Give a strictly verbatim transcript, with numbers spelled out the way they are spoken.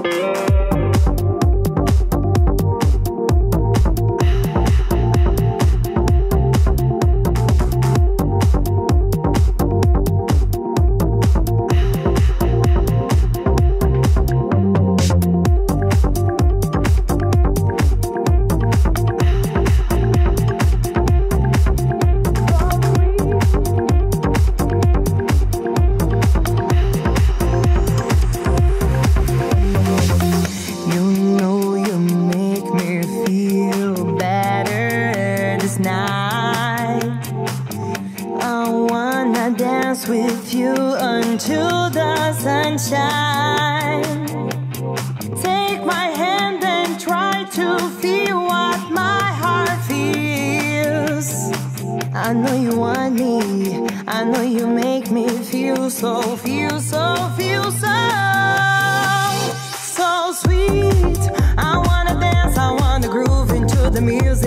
With you until the sunshine. Take my hand and try to feel what my heart feels. I know you want me, I know you make me feel so, feel so, feel so, so sweet. I wanna dance, I wanna groove into the music.